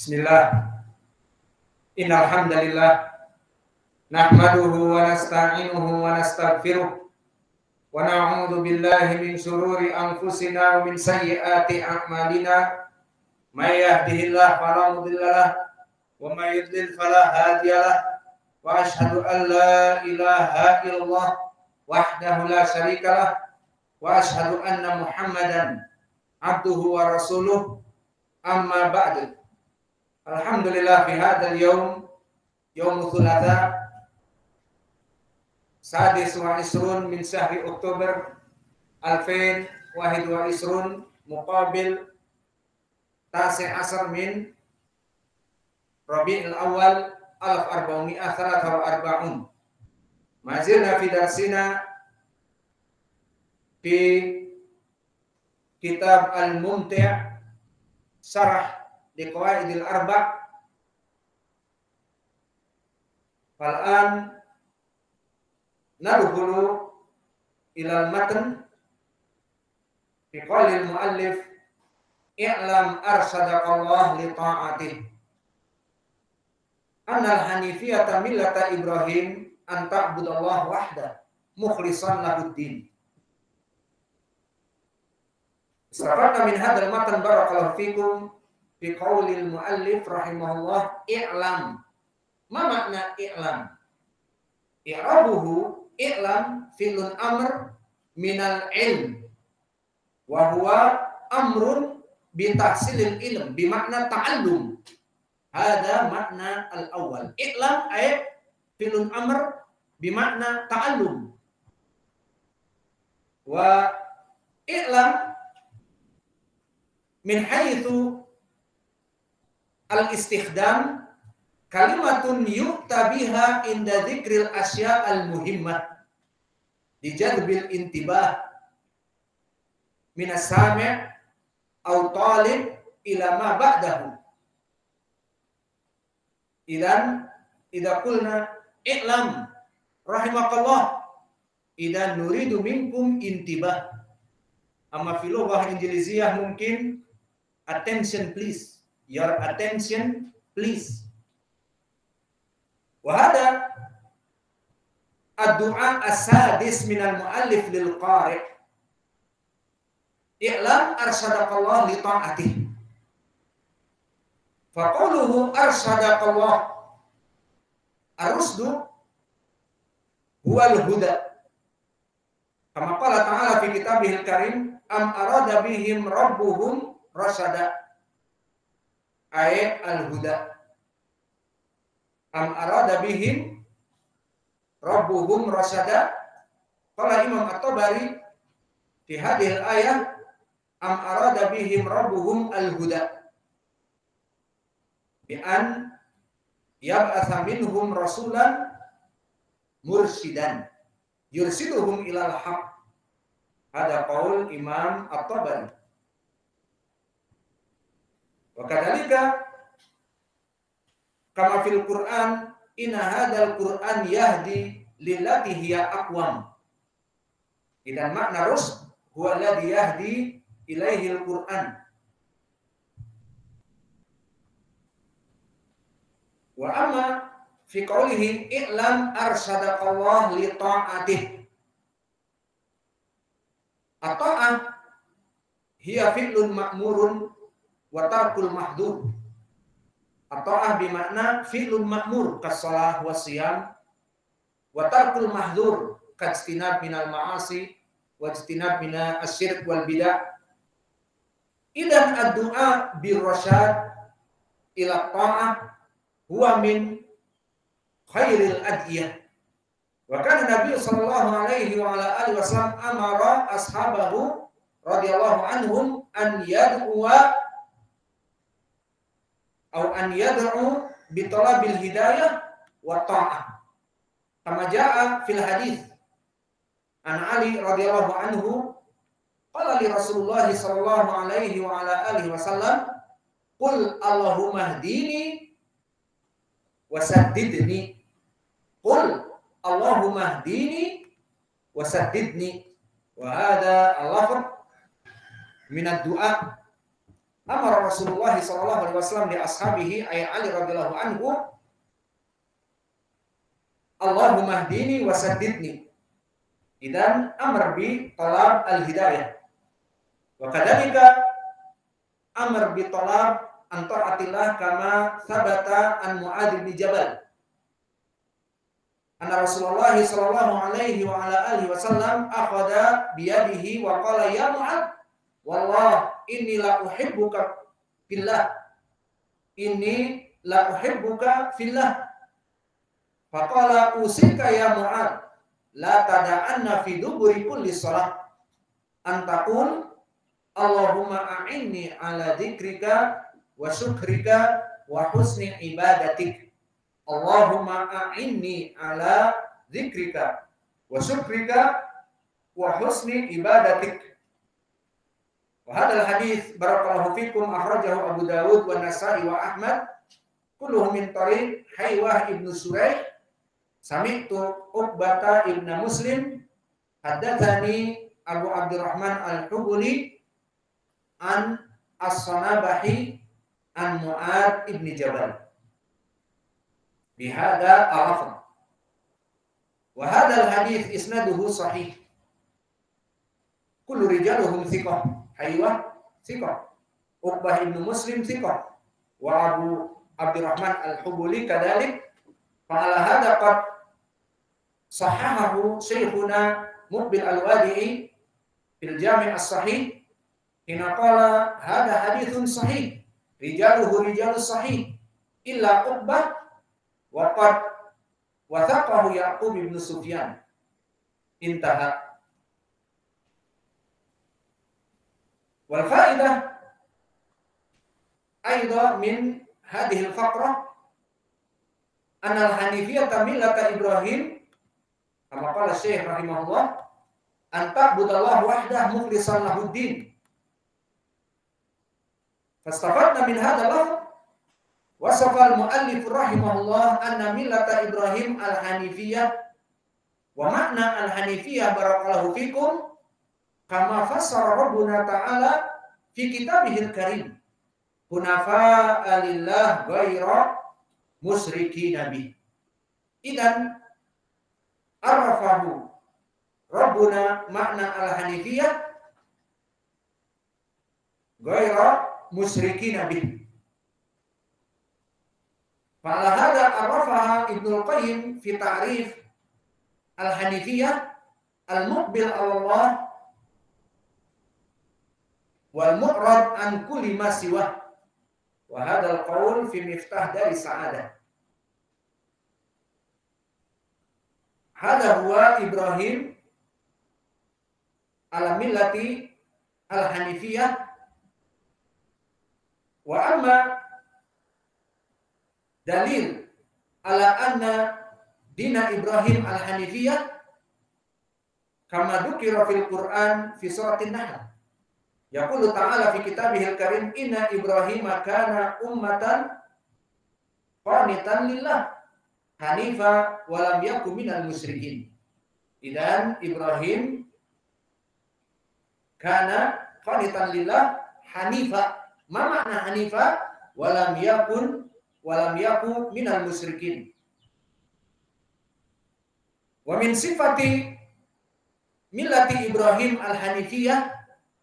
Bismillah. Innal hamdalillah nahmaduhu wa nasta'inuhu wa nastaghfiruh wa na'udzu billahi min shururi anfusina wa min sayyiati a'malina. May yahdihillahu fala mudilla lahu wa may yudlil fala hadiya lahu. Wa asyhadu an la ilaha illallah wahdahu la syarika lahu wa asyhadu anna Muhammadan abduhu wa rasuluh. Amma ba'du. Alhamdulillah fi hadzal yaum yaumul thulatsa sadis wa isrun min syahri Oktober 2021 muqabil tasi' asar min Rabiul Awal 1443. Mazilna fi darsina fi kitab Al-Mumti' syarah di Qawaidil Arba'. Fal'an nadkhulu ila al-matn fi qawli al-muallif i'lam arsyadakallah li ta'atih anna al-hanifiyata millata Ibrahim an ta'budallah wahda mukhlishan lahuddin. Istafadna min hadzal matan barakallahu fikum fi qaulil muallif rahimahullah i'lam. Ma makna i'lam? I'rabuhu i'lam fi'lun amr minal ilm wa huwa amrun bi tahsilil ilm bi makna ta'allum. Hada makna al-awwal. I'lam ay fi'lun amr bi makna ta'allum. Wa i'lam min haitsu al-istikhdam kalimatun yu'ta biha inda dzikril asya' al-muhimmah dijadbil intibah minas sami' aw talib ila ma ba'dahu. Idan idza qulna i'lam rahimakallah idan nuridu minkum intibah. Amma fi lughah Injiliziyah mungkin attention please. Your attention, please. Wahada ad-du'a as-sadis minal muallif lil qari'. I'lam arsyadakallah li ta'atih. Faqauluhu arsyadakallah ar-rusdu huwal huda. Kama qala ta'ala fi kitabihil karim am arada bihim rabbuhum rasyada. Ayat al-huda. Am arada bihim rabbuhum rasyada. Qala Imam At-Tabari fi hadhihi al-ayah am arada bihim rabbuhum al-huda bi an yab'atha minhum rasulan mursyidan yursiduhum ilal haqq. Ada qaul Imam At-Tabari. Wa kadzalika kama fil Qur'an inna hadzal Qur'an yahdi lillati hiya aqwam. Idan makna rusd huwa alladhi yahdi ilaihi al-Qur'an. Wa amma fi qawlihi i'lam arsyadakallah li ta'atih. At-ta'ah hiya fi'lun ma'murun wa tarkul mahdhur. At-ta'ah bimakna fi'lun ma'mur kas-shalah wa siyam wa tarkul mahdhur kajtinab minal ma'asi wa ijtinab minal asyirk wal bid'ah. Idan ad-du'a bir-rasyad ila ta'ah huwa min khairil adiyah. Wa kana Nabi sallallahu alaihi wa ala alihi wasallam amara ashabahu radhiyallahu anhum an yad'uwa an yad'u bi talabil hidayah wa ta'ah. Kama jaa fil hadis an Ali radhiyallahu anhu qala li Rasulullah sallallahu alaihi wa ala alihi wasallam qul Allahumma hdini wa saddidni. Qul Allahumma hdini wa saddidni. Wa hadha al-lafz min ad-du'a amara Rasulullah sallallahu alaihi wasallam li ashabihi ay Ali radhiyallahu anhu Allahumma hdini wa saddidni. Idan amr bi talab al-hidayah. Wa kadzalika amr bi talab an ta'atillah kama thabata an Mu'adz bin Jabal. Anna Rasulullah sallallahu alaihi wa ala alihi wasallam akhadha bi yadihi wa qala ya Mu'adz wallah inni la uhibbuka fillah. Inni la uhibbuka fillah. Faqala usika ya Mu'adz la tada'anna fi duburi kulli shalah an taqul Allahumma a'inni ala dzikrika wa syukrika wa husni ibadatik. Allahumma a'inni ala dzikrika wa syukrika wa husni ibadatik. Wa hadzal hadits barakallahu fikum akhrajahu Abu Dawud wa Nasa'i wa Ahmad kulluhum min tariq Haywah ibnu Suraih. Sami'tu Uqbata ibn Muslim haddatsani Abu Abdurrahman al-Hubuli an As-Sanabahi an Mu'adz ibn Jabal. Bihada al-lafz. Wa hadzal hadits isnaduhu sahih. Kullu rijaluhum thiqah. Haywah thiqah. Uqbah ibn Muslim thiqah. Wa Abu Abdurrahman al-Hubuli kadzalik. Fa'ala hadza qad sahahahu Syekhuna Muqbil al-Wadi'i fil Jami' as-Sahih hina qala hadza haditsun sahih rijaluhu rijalus sahih illa Uqbah wa qad wathaqahu Ya'qub ibn Sufyan. Intaha. Wal fa'idah aidan min hadhihi al-faqrah anna al-hanifiyah millata Ibrahim kama qala Syekh rahimahullah an ta'budallaha wahdahu mukhlishan lahuddin. Fastafadna min hadha al-lafz wasafa al-muallif rahimahullah anna millata Ibrahim al-hanifiyah wa makna al-hanifiyah barakallahu fikum kama fassara Rabbuna ta'ala fi kitabihil karim hunafa'a lillah ghaira musyriki nabi. Idan arafahu Rabbuna makna al-hanifiyah ghaira musyriki nabi. Fa'ala hadha arafaha Ibnul Qayyim fi ta'rif al-hanifiyah al-muqbil ala Allah wal mu'rad an kulli ma siwah. Wa hadzal qaul fi miftah dari sa'adah. Hadha huwa Ibrahim ala millati al-hanifiyah wa amma dalil ala anna dina Ibrahim al-hanifiyah kama dzukira fil Qur'an fi suratin Nahl. Yaqulu ta'ala fi kitabihil karim inna Ibrahima kana ummatan qanitan lillah hanifa wa lam yakun minal musyrikin. Idan Ibrahim kana qanitan lillah hanifa. Ma makna hanifa? Wa lam yakun minal musyrikin. Wa min sifati millati Ibrahim al-hanifiyah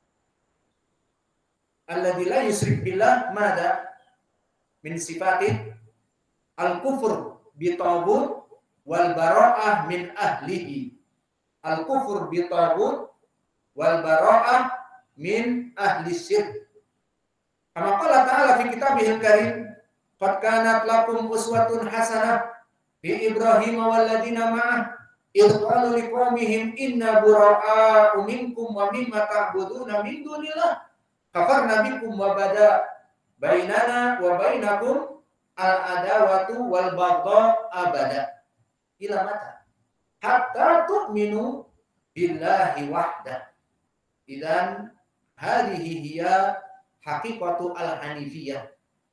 alladzi la yusyrik billah mada min sifatih al-kufr bi taghut wal bara'ah min ahlihi. Al-kufr bi taghut wal bara'ah min ahli syirk. Kama qala ta'ala fi kitabihil karim qad kanat lakum uswatun hasanah fi Ibrahim wal ladzina ma'ah idh qalu liqaumihim inna bura'a'u minkum wa mimma ta'buduna min dunillah kafarna bikum wa bada bainana wa bainakum al-adawatu wal baghdha abada ila mata hatta tu'minu billahi wahda. Idan hadhihi hiya haqiqatu al-hanifiyah.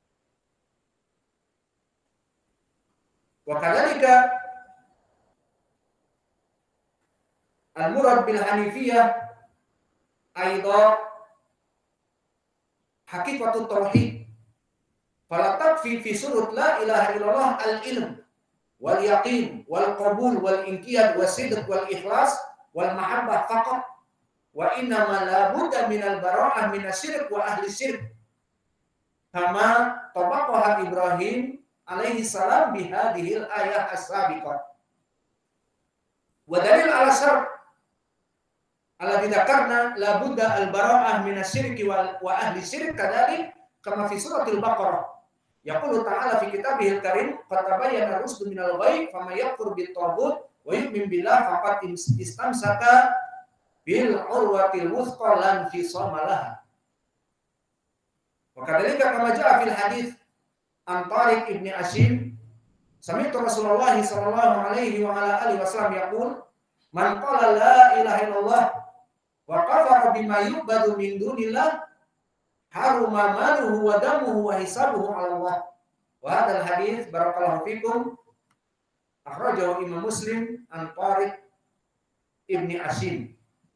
Wa kadzalika al-murad bil hanifiyah aidan hakikatut tauhid. Fala takfi fi surut la ilaha illallah al-ilm wal yaqin wal qabul wal inqiyad was sidq wal ikhlas wal mahabbah faqat, wa inna ma la budda minal bara'ah minasyirk wa ahli syirk kama tabaqaha Ibrahim alaihi salam bihadhil ayah as-sabiqah. Wa dalil ala syarq alladhi dzakarna la budda al bara'ah minasyirk wa ahli syirk kadalik kama fi suratil baqarah. Yaqulu ta'ala fi kitabihil karim qad tabayyana rusdu minal ghayy faman yakfur bit taghut wa yu'min billah faqad istamsaka bil urwatil wuthqa lan fisama laha. Wa kadzalika kama jaa fil hadits an Tariq ibn Ashim sami'tu Rasulullah sallallahu alaihi wa ala alihi wasallam yaqul man qala la ilaha illallah wa kafara bima yu'badu min dunillah haruma maluhu wa damuhu wa hisabuhu 'ala Allah. Wa hadzal hadits barakallahu fikum akhrajahu Imam Muslim an Tariq ibn Ashim.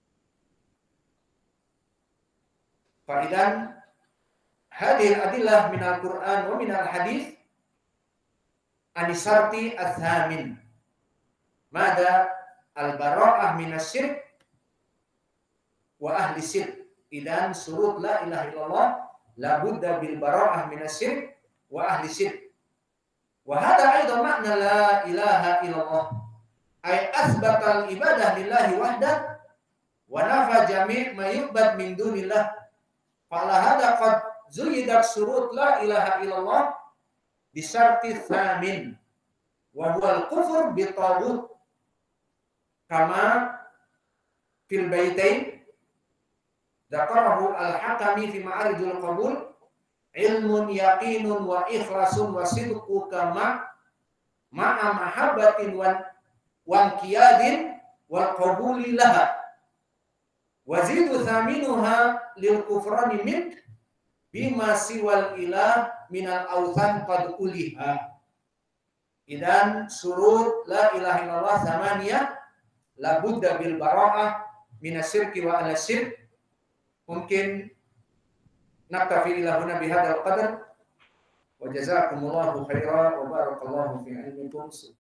Faidan hadhihi adillah min al-Qur'an wa min al-hadits anisarti ats-tsamin. Mada al-bara'ah min asy-syirk wa ahli syirk. Idan surut la ilaha illallah la budda bil bara'ah min asy-syirk wa ahli syirk. Wa hadha aidan makna la ilaha illallah ay asbata al-ibadah lillahi wahdah wa nafa jami' ma yu'bad min dunillah. Fala hada qad zuyidat surut la ilaha illallah bi syarti tsamin wa huwa al-kufr bi taghut kama fil baitain dzakarahu al-Hakami fi ma'arijul qabul ilmun yaqinun wa ikhlasun wa sidqu kama ma'a mahabbatin wa qiyadin wal qabuli laha wazidu thaminuha lil kufrani min bima siwal ilah minal awthan qad uliha. Idan surut la ilaha illallah thamaniyah la budda bil bara'ah minasyirki wa ala syirk. Mungkin naktafi ila huna bihadzal qadar wa jazakumullahu khairan wa barakallahu fi ilmikum.